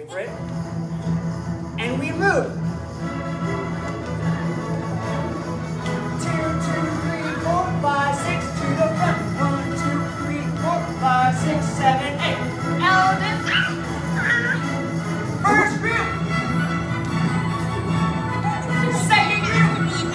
Right? And we move. 2, 2, 3, 4, 5, 6 to the front. 1, 2, 3, 4, 5, 6, 7, 8. Elephant. First group. Second group.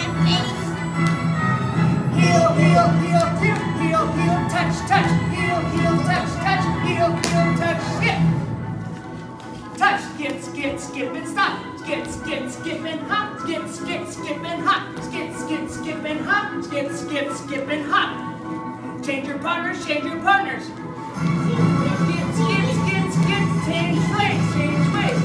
Heel, heel, heel, heel, heel, heel, touch, touch. Heel, heel, touch, touch. Heel, heel, touch, skip. Touch, skip, skip, skip, and stop. Skip, skip, skip, and hop. Skip, skip, skip, and hop. Skip, skip, skip, and hop. Skip, skip, skip, and hop. Change your partners, change your partners. Skip, skip, skip, skip, change ways, change ways.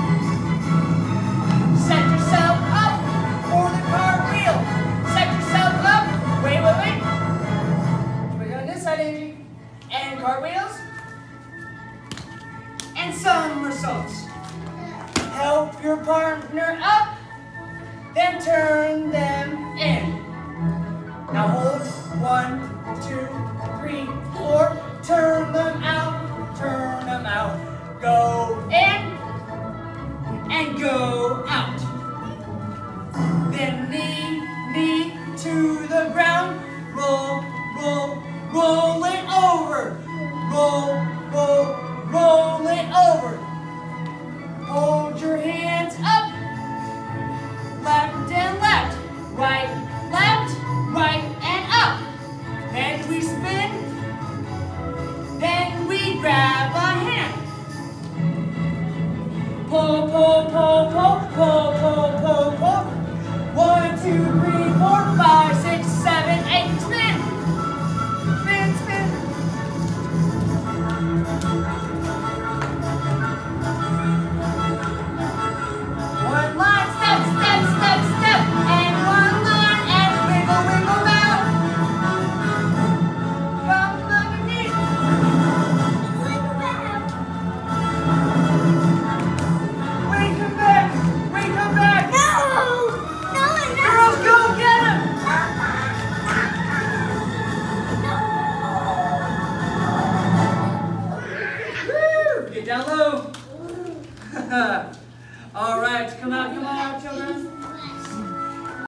Set yourself up for the cartwheel. Set yourself up. Wait, wait, wait. Put it on this side, Angie. And cartwheels. And somersaults. Help your partner up, then turn them in. Now hold 1, 2, 3, 4. Turn them out, turn them out. Go in and go out. Then knee, knee to the ground. Roll, roll, roll it over. Roll, roll, roll it over. Hold your hands up. Left and left. Right, left, right, and up. Then we spin. Then we grab a hand. Pull, pull, pull, pull, pull, pull, pull, pull. 1, 2, 3, 4, 5.